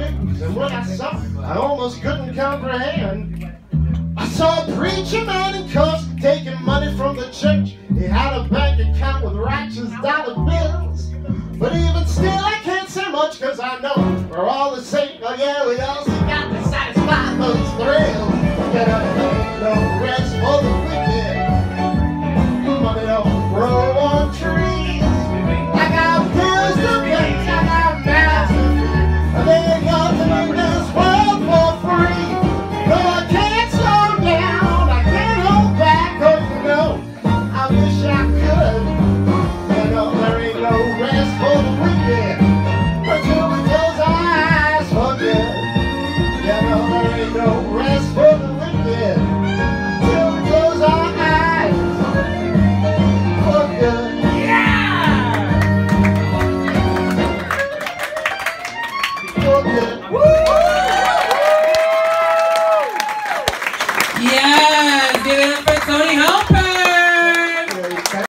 news, and when I saw it, I almost couldn't comprehend. I saw a preacher man in cuffs taking money from the church. He had a bank account with righteous dollar bills. But even still, I can't say much, cause I know we're all the same. Oh yeah, we also got to satisfy those thrills. Get up, no rest for the wicked. Money don't grow on trees. I got bills to pay, I got mouths to feed. There ain't nothing in this world for free. No, I can't slow down, I can't hold back. Oh, you know, I wish I could. You know, there ain't no rest for the wicked until we close our eyes for good. You know, there ain't no rest for the wicked until we close our eyes for good. Yeah! For good. Woo!